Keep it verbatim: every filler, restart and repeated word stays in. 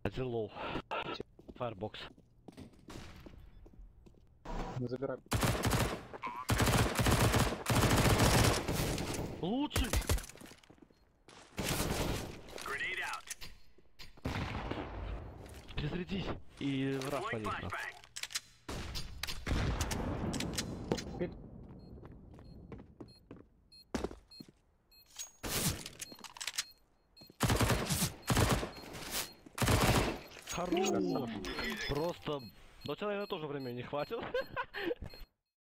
Один лоу. Фаербокс. Забирай. Лучший! Перезарядись и в раз по них. Хорош! Просто... Но у тебя, наверное, тоже времени не хватит.